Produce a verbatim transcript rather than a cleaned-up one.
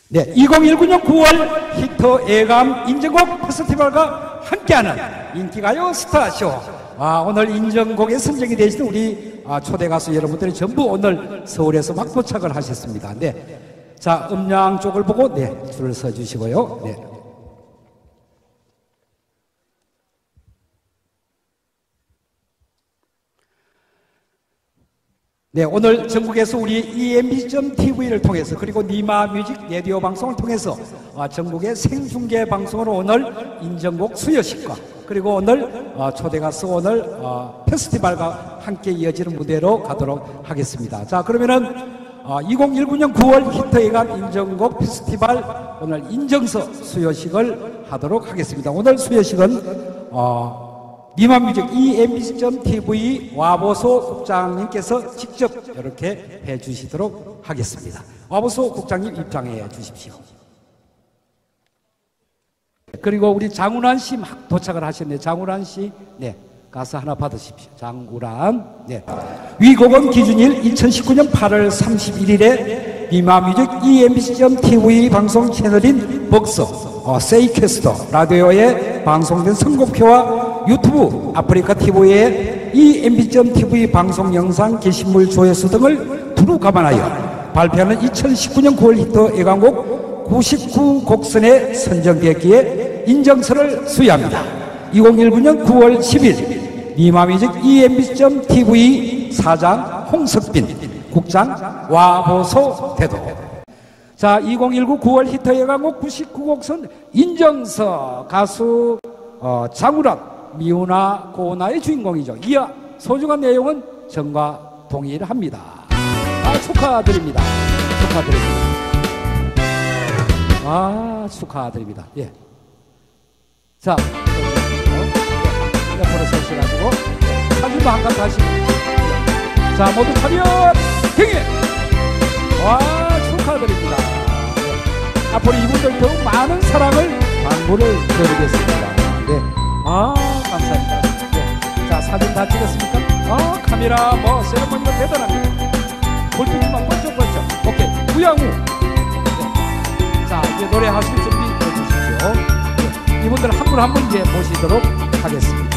네, 이천십구 년 구월 히터 예감 인정곡 페스티벌과 함께하는 인기가요 스타쇼. 아, 오늘 인정곡에 선정이 되시는 우리 아, 초대 가수 여러분들이 전부 오늘 서울에서 막 도착을 하셨습니다. 네, 자, 음량 쪽을 보고 네, 줄을 서 주시고요. 네. 네, 오늘 전국에서 우리 이엠비.티비를 통해서 그리고 니마뮤직 라디오 방송을 통해서 아, 전국의 생중계 방송으로 오늘 인정곡 수여식과 그리고 오늘 아, 초대 가수 오늘 아, 페스티벌과 함께 이어지는 무대로 가도록 하겠습니다. 자, 그러면은 아, 이천십구 년 구월 히트예감 인정곡 페스티벌 오늘 인정서 수여식을 하도록 하겠습니다. 오늘 수여식은 어, 니마뮤직 이엠비.티비 와보소 국장님께서 직접 이렇게 해주시도록 하겠습니다. 와보소 국장님 입장해 주십시오. 그리고 우리 장우란 씨 막 도착을 하셨네요. 장우란 씨, 네, 가서 하나 받으십시오. 장우란, 네. 위곡은 기준일 이천십구 년 팔월 삼십일일에 니마뮤직 이엠비.티비 방송 채널인 벅서 어, 세이캐스터 라디오에 방송된 선곡표와 유튜브 아프리카 티비의 이엠비.티비 방송 영상 게시물 조회수 등을 두루 감안하여 발표하는 이천십구 년 구월 히트 예감곡 구십구 곡선에 선정되었기에 인정서를 수여합니다. 이천십구 년 구월 십일 니마뮤직 이엠비.티비 사장 홍석빈, 국장 와보소 대도. 자, 이천십구 구월 히트 예감곡 구십구 곡선 인정서 가수 어, 장우란 미우나 고나의 주인공이죠. 이어 소중한 내용은 전과 동일합니다. 아, 축하드립니다. 축하드립니다. 아, 축하드립니다. 예. 자, 옆으로 서시가지고 사진도 한 칸 다시. 자, 모두 차렷 경례. 와, 축하드립니다. 예. 앞으로 이분들 더욱 많은 사랑을 당부를 드리겠습니다. 네. 아, 감사합니다. 네. 자, 사진 다 찍었습니까? 아, 카메라 뭐 세레머니가 대단합니다. 볼빛만 번쩍번쩍. 오케이, 우양우. 네. 자, 이제 노래 하실 준비 해주십시오. 네. 이분들 한 분 한 분 이제 모시도록 하겠습니다.